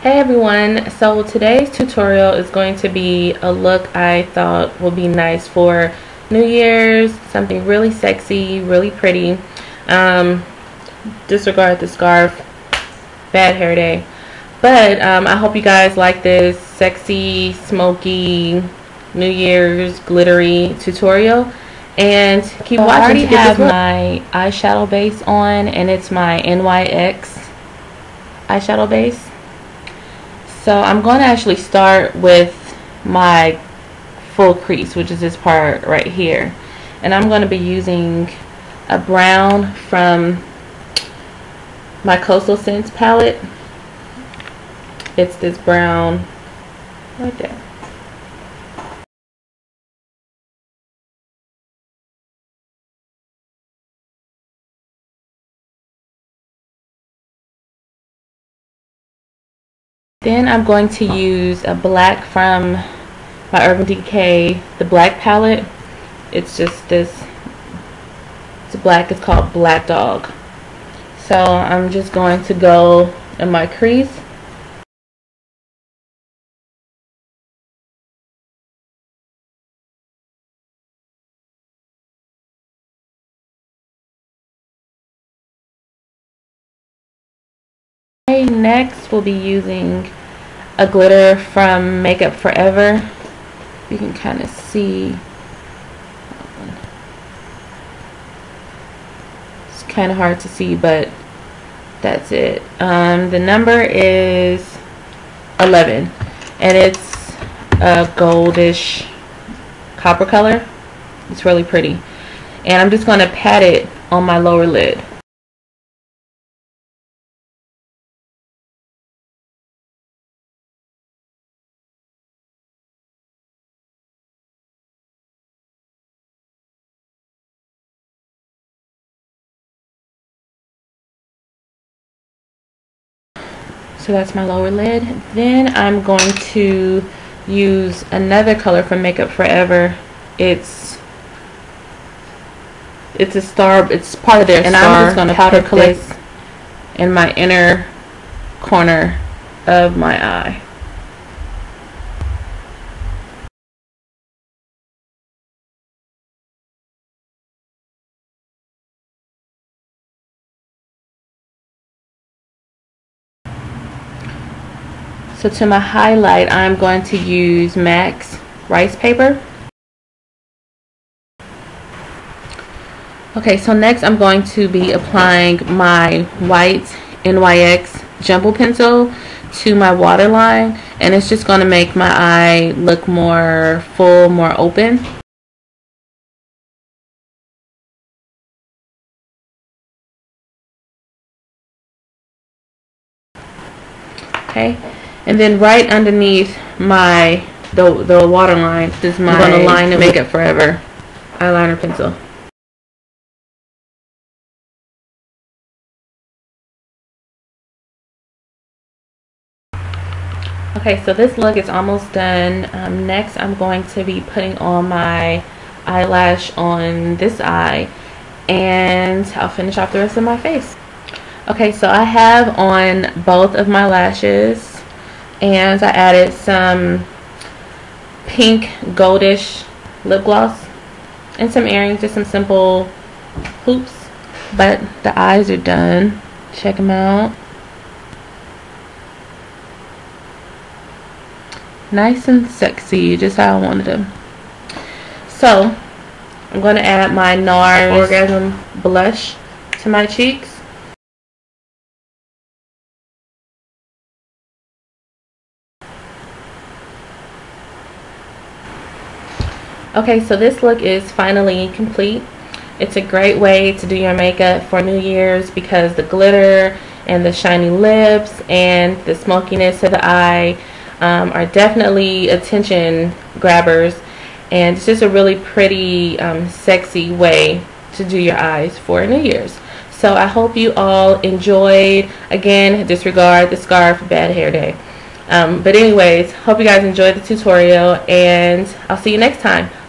Hey everyone, so today's tutorial is going to be a look I thought would be nice for New Year's, something really sexy, really pretty. Disregard the scarf, bad hair day. But I hope you guys like this sexy, smoky, New Year's glittery tutorial. And keep watching. I already have my eyeshadow base on, and it's my NYX eyeshadow base. So I'm going to actually start with my full crease, which is this part right here. And I'm going to be using a brown from my Coastal Scents palette. It's this brown right there. Then I'm going to use a black from my Urban Decay, the black palette. It's just this, it's black, it's called Black Dog. So I'm just going to go in my crease. Next we'll be using a glitter from Makeup Forever. You can kind of see, it's kind of hard to see, but that's it. The number is 11 and it's a goldish copper color. It's really pretty, and I'm just going to pat it on my lower lid. So that's my lower lid. Then I'm going to use another color from Makeup Forever. It's a star. It's part of their star. And I'm just going to powder collect this in my inner corner of my eye. So to my highlight, I'm going to use MAC's Rice Paper. Okay, so next I'm going to be applying my white NYX Jumbo Pencil to my waterline, and it's just going to make my eye look more full, more open. Okay. And then right underneath the waterline is I'm going to line it Makeup Forever eyeliner pencil. Okay, so this look is almost done. Next, I'm going to be putting on my eyelash on this eye, and I'll finish off the rest of my face. Okay, so I have on both of my lashes, and I added some pink goldish lip gloss and some earrings, just some simple hoops. But the eyes are done. Check them out. Nice and sexy, just how I wanted them. So I'm going to add my NARS Orgasm blush to my cheeks. Okay, so this look is finally complete. It's a great way to do your makeup for New Year's because the glitter and the shiny lips and the smokiness of the eye are definitely attention grabbers, and it's just a really pretty, sexy way to do your eyes for New Year's. So I hope you all enjoyed. Again, disregard the scarf, bad hair day. But anyways, hope you guys enjoyed the tutorial, and I'll see you next time.